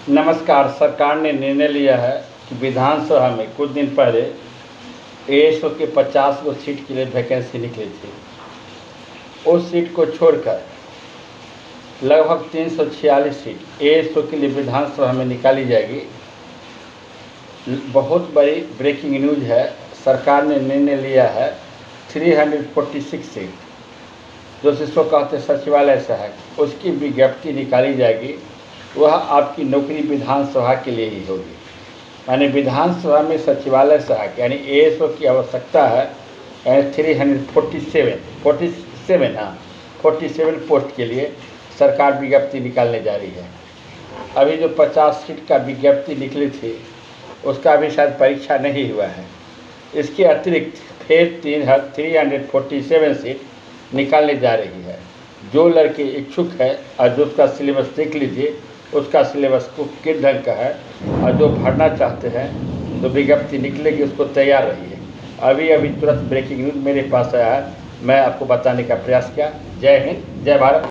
नमस्कार। सरकार ने निर्णय लिया है कि विधानसभा में कुछ दिन पहले एएसओ के 50 गो सीट के लिए वैकेंसी निकली थी। उस सीट को छोड़कर लगभग 346 सीट एएसओ के लिए विधानसभा में निकाली जाएगी। बहुत बड़ी ब्रेकिंग न्यूज़ है। सरकार ने निर्णय लिया है 346 सीट, जो जिसको कहते हैं सचिवालय सहायक, उसकी विज्ञप्ति निकाली जाएगी। वह आपकी नौकरी विधानसभा के लिए ही होगी। यानी विधानसभा में सचिवालय सहायक यानी एएसओ की आवश्यकता है। 47 पोस्ट के लिए सरकार विज्ञप्ति निकालने जा रही है। अभी जो 50 सीट का विज्ञप्ति निकली थी उसका अभी शायद परीक्षा नहीं हुआ है। इसके अतिरिक्त फिर 347 सीट निकालने जा रही है। जो लड़के इच्छुक है और जो उसका सिलेबस देख लीजिए, उसका सिलेबस किस ढंग का है, और जो भरना चाहते हैं तो विज्ञप्ति निकलेगी, उसको तैयार रहिए। अभी तुरंत ब्रेकिंग न्यूज़ मेरे पास आया है, मैं आपको बताने का प्रयास किया। जय हिंद, जय भारत।